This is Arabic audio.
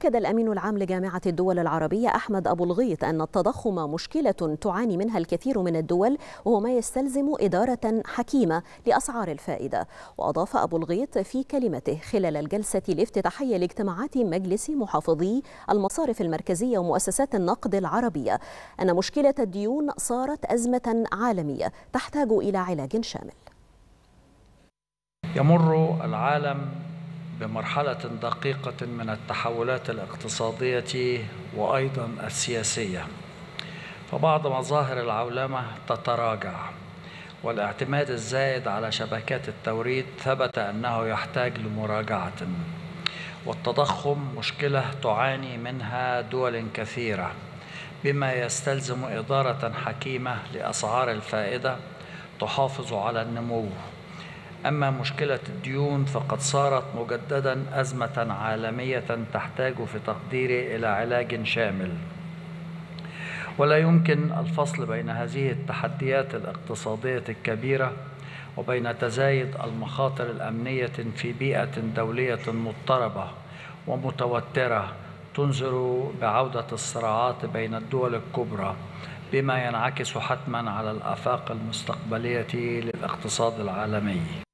أكد الأمين العام لجامعة الدول العربية أحمد أبو الغيط أن التضخم مشكلة تعاني منها الكثير من الدول، وهو ما يستلزم إدارة حكيمة لأسعار الفائدة. وأضاف أبو الغيط في كلمته خلال الجلسة الافتتاحية لاجتماعات مجلس محافظي المصارف المركزية ومؤسسات النقد العربية أن مشكلة الديون صارت أزمة عالمية تحتاج إلى علاج شامل. يمر العالم بمرحلة دقيقة من التحولات الاقتصادية وأيضا السياسية، فبعض مظاهر العولمة تتراجع، والاعتماد الزائد على شبكات التوريد ثبت أنه يحتاج لمراجعة، والتضخم مشكلة تعاني منها دول كثيرة، بما يستلزم إدارة حكيمة لأسعار الفائدة تحافظ على النمو. أما مشكلة الديون فقد صارت مجددا أزمة عالمية تحتاج في تقديري إلى علاج شامل، ولا يمكن الفصل بين هذه التحديات الاقتصادية الكبيرة وبين تزايد المخاطر الأمنية في بيئة دولية مضطربة ومتوترة تنذر بعودة الصراعات بين الدول الكبرى، بما ينعكس حتما على الآفاق المستقبلية للاقتصاد العالمي.